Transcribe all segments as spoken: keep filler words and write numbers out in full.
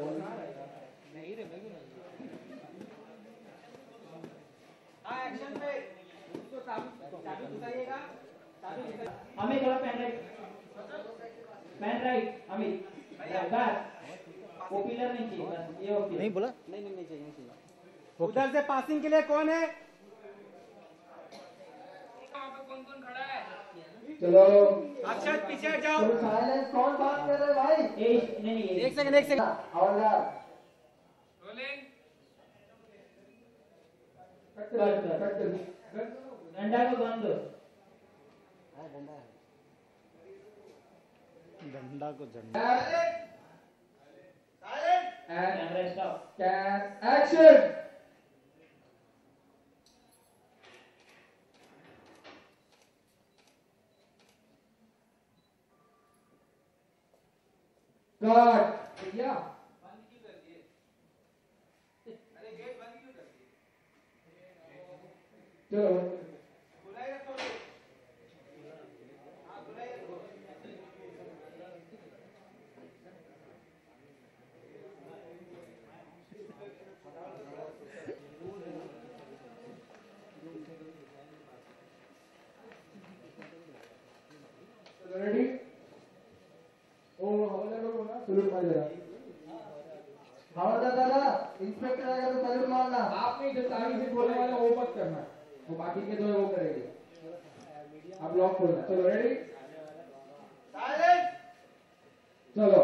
नहीं रे मैं हाँ एक्शन पे उसको चाबी चाबी घुसाइएगा चाबी हमें थोड़ा पेन राइट पेन राइट हमें बस पॉपुलर नहीं चाहिए बस ये ओके नहीं बोला नहीं नहीं नहीं चाहिए नहीं चाहिए उधर से पासिंग के लिए कौन है वहाँ पे कौन कौन खड़ा है चलो अक्षत पीछे हट जाओ साइलेंस कौन बात कर रहे हैं भाई एक नहीं नहीं एक सेकंड एक सेकंड और ना रोलिंग कट कर कट कर डंडा को बांध दो हाँ डंडा है डंडा को झंडा camera stop can action cut भैया बंद क्यों कर दिए अरे गेट बंद क्यों कर दिए चलो बुलाए रखो हाँ बुलाए रखो रेडी ओ हवलदार को बोलना सलूट मार जरा हवलदार दादा इंस्पेक्टर आएगा तो सलूट मारना आप नहीं जो ताली से बोलने वाले वो मत करना वो बाकी के दो वो करेंगे आप लॉक खोलना चलो रेडी साइलेंट चलो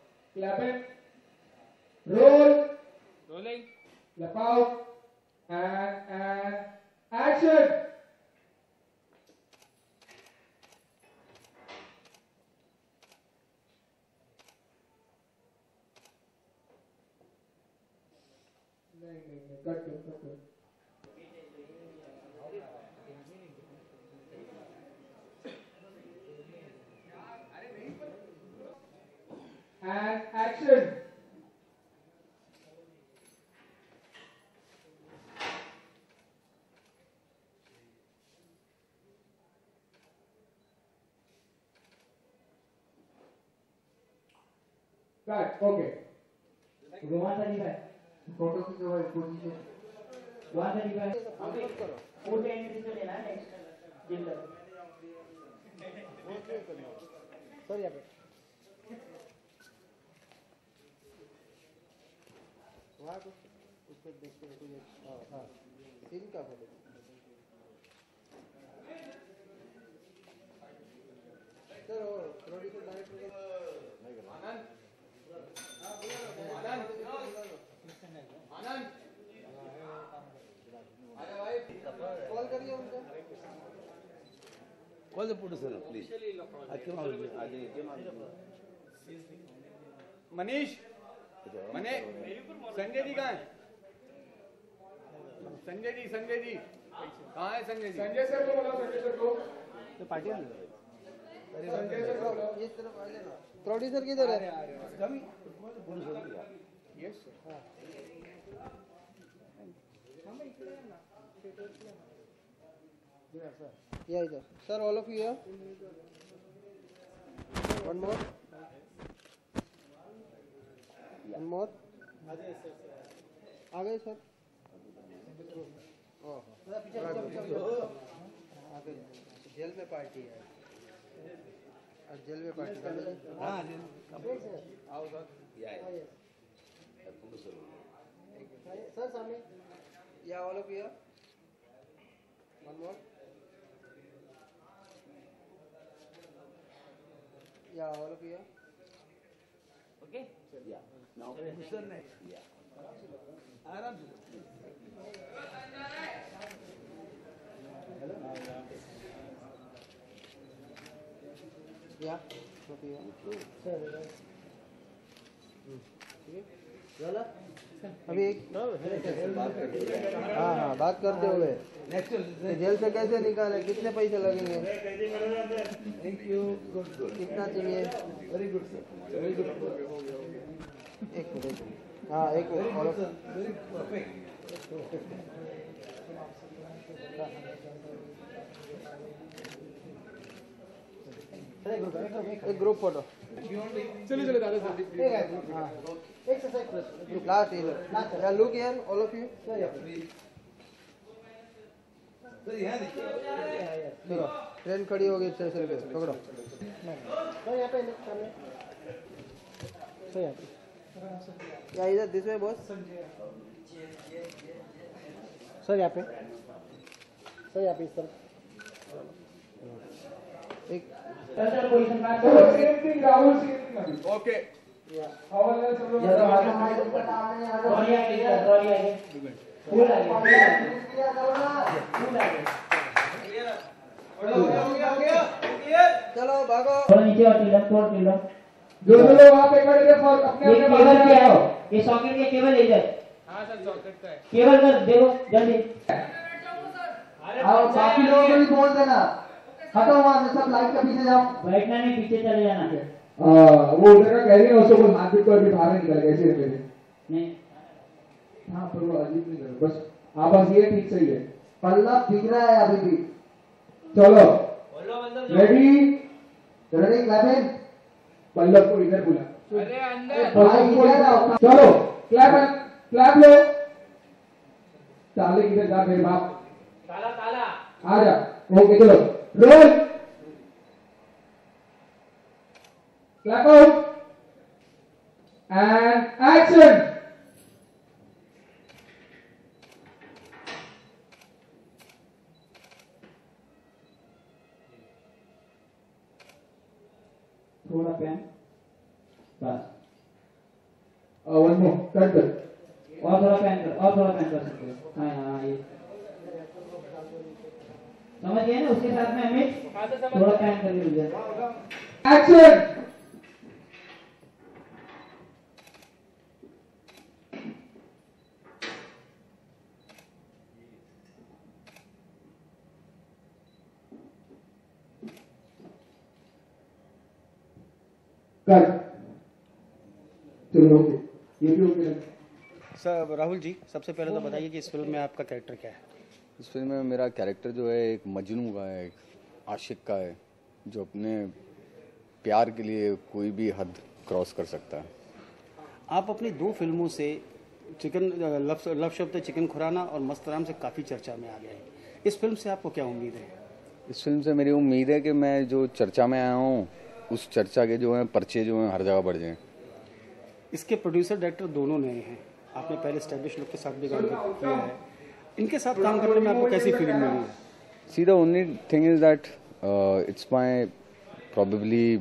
clapping roll rolling clap out and and action नहीं नहीं नहीं कट करो कट करो and action cut okay one thirty-five photo खींचो भाई position one thirty-five foot entry से लेना नेक्स्ट जिल्लर सर यहाँ पे वहाँ कुछ उस पर देख के कुछ हाँ हाँ सीन का फोटो सर वो प्रोड्यूसर डायरेक्टर आनंद आनंद आनंद अरे भाई कॉल करिए उनको Call the producer, please. I came out. I came out. Manish मने संजय जी कहाँ है संजय जी संजय जी कहाँ है संजय जी संजय सर को बोला संजय सर को तो पार्टी में संजय सर को बोला इस तरफ आ जाना प्रोड्यूसर किधर है Come. Producer. यस सर या इधर sir all of you one more one more आ गए सर ओह जेल में पार्टी है आज जेल में पार्टी हाँ आओ sir. Yeah. yeah. Producer. Sir सामने या all of you one more या all of you okay Yeah. Now producer next. Yeah. आराम से या ऑफ यू सर अभी एक हाँ हाँ बात करते हुए जेल से कैसे निकाले कितने पैसे लगेंगे Thank you. Good. Good. कितना चाहिए Very good, sir. Very good. एक मिनट हाँ एक और Very perfect. एक ग्रुप फोटो चलिए चलिए दादा सर हाँ एक लास्ट इधर या look here all of you चलो ट्रेन खड़ी हो गई स्टेशन पे पकड़ो या इधर दिस वे बॉस सर यहाँ पे सर यहाँ पे इस तरफ एक सर पोजीशन बात तो करो same thing Rahul same thing okay हवाला सब लोग सॉरी आगे सॉरी आगे फुल आगे फुल आगे चलो भागो थोड़ा नीचे और टीला थोड़ा टीला जो जो लोग वहाँ पे खड़े थे फॉर अपने ये अपने केबल बाहर क्या है आओ ये सॉकेट के केबल इधर हाँ सर सॉकेट का है केबल कर देखो जल्दी आओ बाकी लोगों को भी बोल देना हटो वहां से सब लाइट के पीछे जाओ बैठना नहीं पीछे चले जाना फिर आ, वो उधर का कह रही है उसको बोल हाथ पीट को अभी बाहर नहीं निकल कैसे रखे थे नहीं हाँ पर वो अजीब नहीं कर बस हाँ बस ये ठीक सही है पल्लव दिख रहा है अभी भी चलो रेडी रेडी क्लैपिंग पल्लव को इधर बुला अरे अंदर पल्लव को इधर चलो क्लैप क्लैप लो ताले किधर जा मेरे बाप ताला ताला आ जा ओके चलो roll clap out and action थोड़ा पैन बस वन मोर कट कर और थोड़ा पैन कर और थोड़ा पैन कर सकते हो हाँ हाँ ये समझ गए ना उसके साथ में हमें थोड़ा पैन करके लीजिए एक्शन कट चलो ओके ये भी ओके सर राहुल जी सबसे पहले तो बताइए कि इस फिल्म में आपका कैरेक्टर क्या है। इस फिल्म में मेरा कैरेक्टर जो है एक मजनू का है, एक आशिक का है जो अपने प्यार के लिए कोई भी हद क्रॉस कर सकता है। आप अपनी दो फिल्मों से चिकन लव लव शब्द चिकन खुराना और मस्तराम से काफ़ी चर्चा में आ गए हैं। इस फिल्म से आपको क्या उम्मीद है? इस फिल्म से मेरी उम्मीद है कि मैं जो चर्चा में आया हूँ उस चर्चा के जो है पर्चे जो हैं हर जगह बढ़ जाएं। इसके प्रोड्यूसर डायरेक्टर दोनों नए हैं, आपने पहले स्टैब्लिश लोग के साथ भी काम किया है, इनके साथ काम करने में आपको कैसी फीलिंग मिली है? See, the only thing is that uh, it's my probably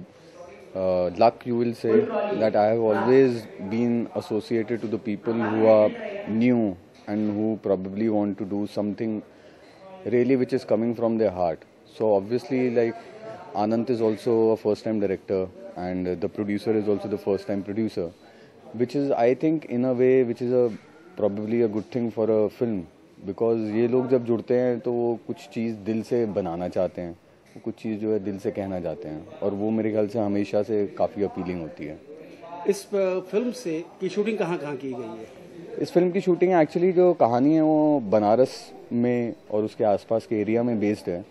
uh, luck, you will say, that I have always been associated to the people who are new and who probably want to do something really which is coming from their heart. So obviously, like Anant is also a first-time director and the producer is also the first-time producer, which is, I think, in a way, which is a probably a good thing for a film. Because ये लोग जब जुड़ते हैं तो वो कुछ चीज़ दिल से बनाना चाहते हैं, वो कुछ चीज़ जो है दिल से कहना चाहते हैं और वो मेरे ख्याल से हमेशा से काफ़ी अपीलिंग होती है। इस फिल्म से की शूटिंग कहाँ कहाँ की गई है? इस फिल्म की शूटिंग एक्चुअली जो कहानी है वो बनारस में और उसके आसपास के एरिया में बेस्ड है,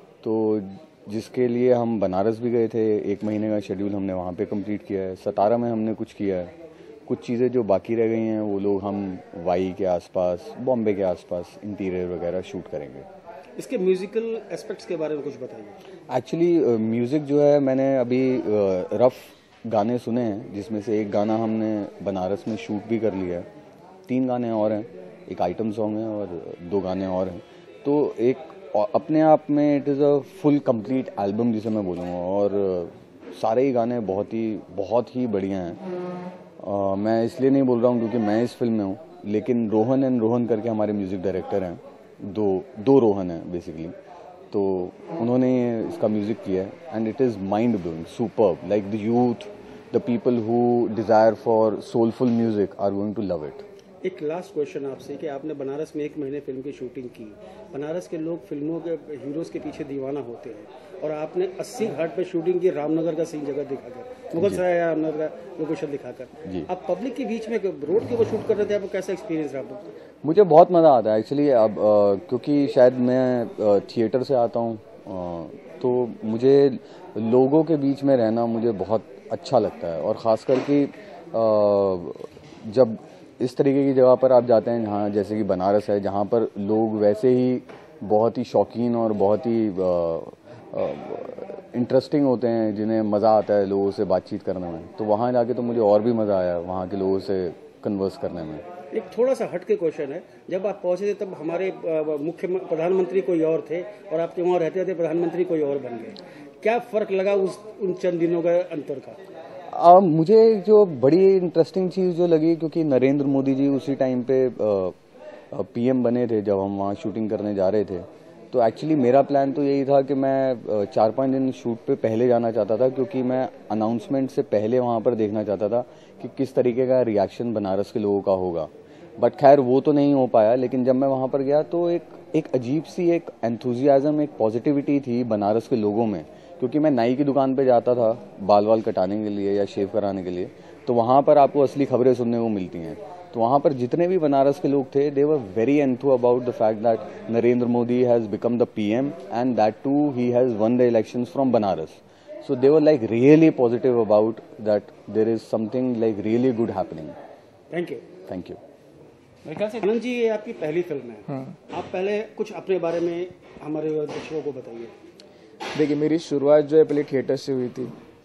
तो जिसके लिए हम बनारस भी गए थे, एक महीने का शेड्यूल हमने वहाँ पे कंप्लीट किया है। सतारा में हमने कुछ किया है, कुछ चीज़ें जो बाकी रह गई हैं वो लोग हम वाई के आसपास, बॉम्बे के आसपास इंटीरियर वगैरह शूट करेंगे। इसके म्यूजिकल एस्पेक्ट्स के बारे में कुछ बताइए। एक्चुअली म्यूज़िक जो है मैंने अभी रफ गाने सुने हैं, जिसमें से एक गाना हमने बनारस में शूट भी कर लिया है, तीन गाने और हैं, एक आइटम सॉन्ग है और दो गाने और हैं, तो एक अपने आप में it is a full complete album जिसे मैं बोलूँगा और सारे ही गाने बहुत ही बहुत ही बढ़िया हैं। Uh, मैं इसलिए नहीं बोल रहा हूँ क्योंकि मैं इस फिल्म में हूँ, लेकिन रोहन एंड रोहन करके हमारे म्यूज़िक डायरेक्टर हैं, दो दो रोहन हैं बेसिकली, तो उन्होंने इसका म्यूज़िक किया है and it is mind blowing, superb, like the youth, the people who desire for soulful music are going to love it. एक लास्ट क्वेश्चन आपसे कि आपने बनारस में एक महीने फिल्म की शूटिंग की, बनारस के लोग फिल्मों के हीरोज़ के पीछे दीवाना होते हैं और आपने अस्सी घाट पे शूटिंग की, रामनगर का सीन जगह दिखाकर, मुगल सराय या रामनगर का लोकेशन दिखाकर, आप पब्लिक के बीच में रोड के ऊपर शूट कर रहे थे, आपको कैसा एक्सपीरियंस रहा? मुझे बहुत मज़ा आता है एक्चुअली। अब क्योंकि शायद मैं थिएटर से आता हूँ तो मुझे लोगों के बीच में रहना मुझे बहुत अच्छा लगता है और ख़ास करके जब इस तरीके की जगह पर आप जाते हैं जहाँ जैसे कि बनारस है, जहाँ पर लोग वैसे ही बहुत ही शौकीन और बहुत ही इंटरेस्टिंग होते हैं, जिन्हें मज़ा आता है लोगों से बातचीत करने में, तो वहाँ जाके तो मुझे और भी मज़ा आया वहाँ के लोगों से कन्वर्स करने में। एक थोड़ा सा हट के क्वेश्चन है, जब आप पहुंचे थे तब हमारे मुख्य प्रधानमंत्री कोई और थे और आपके वहाँ रहते रहते प्रधानमंत्री कोई और बन गए, क्या फर्क लगा उस उन चंद दिनों का अंतर का? आ, मुझे जो बड़ी इंटरेस्टिंग चीज़ जो लगी, क्योंकि नरेंद्र मोदी जी उसी टाइम पे पीएम बने थे जब हम वहाँ शूटिंग करने जा रहे थे, तो एक्चुअली मेरा प्लान तो यही था कि मैं चार पाँच दिन शूट पे पहले जाना चाहता था, क्योंकि मैं अनाउंसमेंट से पहले वहाँ पर देखना चाहता था कि किस तरीके का रिएक्शन बनारस के लोगों का होगा। बट खैर वो तो नहीं हो पाया, लेकिन जब मैं वहाँ पर गया तो एक एक अजीब सी एक एंथुजियाज्म, एक पॉजिटिविटी थी बनारस के लोगों में, क्योंकि मैं नाई की दुकान पे जाता था बाल वाल कटाने के लिए या शेव कराने के लिए, तो वहाँ पर आपको असली खबरें सुनने को मिलती हैं। तो वहाँ पर जितने भी बनारस के लोग थे, they were very enthu about the fact that Narendra Modi has become the PM and that too he has won the elections from Banaras. So they were like really positive about that there is something like really good happening. Thank you. Thank you. मेरे ख्याल से आनंद जी ये आपकी पहली film है। आप पहले कुछ अपने बारे में हमारे दर्शकों को बताइए। देखिए, मेरी शुरुआत जो है पहले थिएटर्स से हुई थी,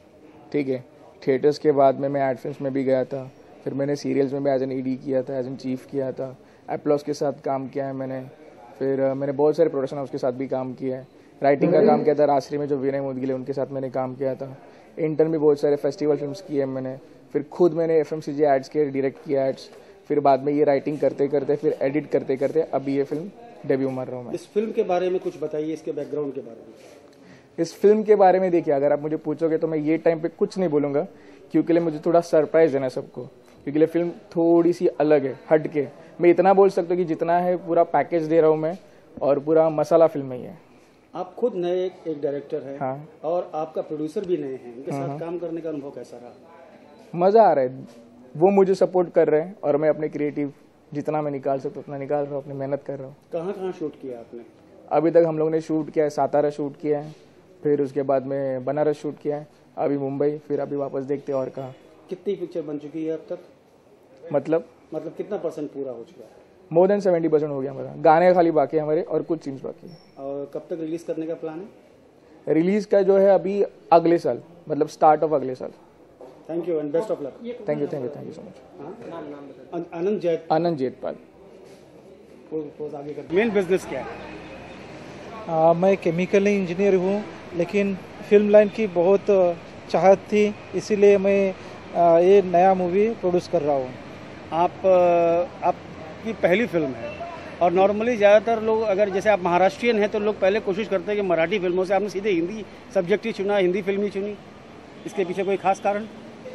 ठीक है। थिएटर्स के बाद में मैं एड फिल्म्स में भी गया था, फिर मैंने सीरियल्स में भी एज एन ईडी किया था, एज एन चीफ किया था, एप्लॉस के साथ काम किया है मैंने, फिर मैंने बहुत सारे प्रोडक्शन हाउस के साथ भी काम किया है, राइटिंग का काम किया था राजश्री में जो विनय मोदगिल उनके साथ मैंने काम किया था, इंटर्न भी बहुत सारे फेस्टिवल फिल्म्स किए मैंने, फिर खुद मैंने एफएमसीजी एड्स के डायरेक्ट किया एड्स, फिर बाद में ये राइटिंग करते करते फिर एडिट करते करते अभी ये फिल्म डेब्यू मार रहा हूँ मैं। इस फिल्म के बारे में कुछ बताइए, इसके बैकग्राउंड के बारे में। इस फिल्म के बारे में देखिए, अगर आप मुझे पूछोगे तो मैं ये टाइम पे कुछ नहीं बोलूँगा, क्योंकि लिए मुझे थोड़ा सरप्राइज देना है सबको, क्योंकि लिए फिल्म थोड़ी सी अलग है, हट के। मैं इतना बोल सकता हूँ कि जितना है पूरा पैकेज दे रहा हूँ मैं, और पूरा मसाला फिल्म में ही है। आप खुद नए एक डायरेक्टर हैं, हाँ। और आपका प्रोड्यूसर भी नए हैं, उनके साथ काम करने का अनुभव कैसा रहा? मज़ा आ रहा है, वो मुझे सपोर्ट कर रहे हैं और मैं अपने क्रिएटिव जितना मैं निकाल सकता हूँ उतना निकाल रहा हूँ, अपनी मेहनत कर रहा हूँ। कहाँ कहाँ शूट किया आपने? अभी तक हम लोग ने शूट किया है, सातारा शूट किया है, फिर उसके बाद में बनारस शूट किया है, अभी मुंबई, फिर अभी वापस देखते हैं और कहाँ। कितनी पिक्चर बन चुकी है अब तक? मतलब मतलब कितना परसेंट पूरा हो चुका है? मोर देन सेवेंटी परसेंट हो गया हमारा, गाने खाली बाकी है हमारे और कुछ सीन्स बाकी है। और कब तक रिलीज करने का प्लान है? रिलीज का जो है अभी अगले साल, मतलब स्टार्ट ऑफ अगले साल। Thank you and best of luck. Thank you thank you thank you so much. Anand Jait Anand जेतपाल। आगे कर। मेन बिजनेस क्या है? आ, मैं केमिकल इंजीनियर हूँ, लेकिन फिल्म लाइन की बहुत चाहत थी, इसीलिए मैं आ, ये नया मूवी प्रोड्यूस कर रहा हूँ। आप आपकी पहली फिल्म है, और नॉर्मली ज़्यादातर लोग, अगर जैसे आप महाराष्ट्रियन हैं तो लोग पहले कोशिश करते हैं कि मराठी फिल्मों से, आपने सीधे हिंदी सब्जेक्ट ही चुना, हिंदी फिल्म ही चुनी, इसके पीछे कोई खास कारण?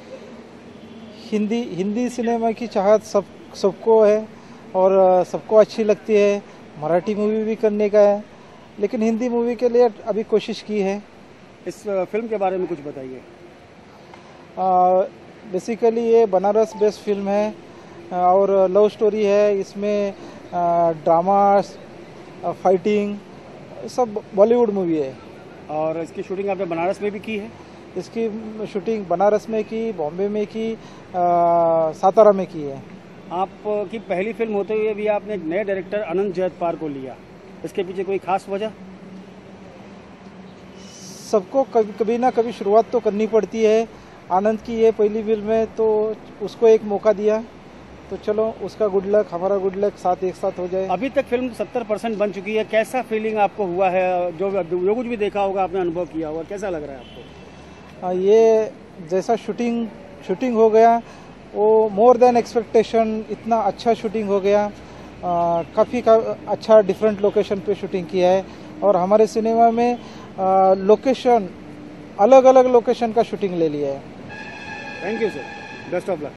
हिंदी हिंदी सिनेमा की चाहत सब सबको है और सबको अच्छी लगती है, मराठी मूवी भी करने का है, लेकिन हिंदी मूवी के लिए अभी कोशिश की है। इस फिल्म के बारे में कुछ बताइए। बेसिकली ये बनारस बेस्ड फिल्म है और लव स्टोरी है, इसमें ड्रामा, फाइटिंग, सब बॉलीवुड मूवी है। और इसकी शूटिंग आपने बनारस में भी की है? इसकी शूटिंग बनारस में की, बॉम्बे में की, सातारा में की है। आपकी पहली फिल्म होते हुए भी आपने एक नए डायरेक्टर आनंद जैतपाल को लिया, इसके पीछे कोई खास वजह? सबको कभी कभी ना कभी शुरुआत तो करनी पड़ती है। आनंद की ये पहली फिल्म है तो उसको एक मौका दिया, तो चलो उसका गुड लक, हमारा गुड लक साथ एक साथ हो जाए। अभी तक फिल्म सत्तर परसेंट बन चुकी है, कैसा फीलिंग आपको हुआ है? जो जो कुछ भी देखा होगा, आपने अनुभव किया होगा, कैसा लग रहा है आपको? आ, ये जैसा शूटिंग शूटिंग हो गया वो मोर देन एक्सपेक्टेशन, इतना अच्छा शूटिंग हो गया। काफ़ी का अच्छा डिफरेंट लोकेशन पे शूटिंग किया है, और हमारे सिनेमा में आ, लोकेशन अलग अलग लोकेशन का शूटिंग ले लिया है। Thank you sir, best of luck.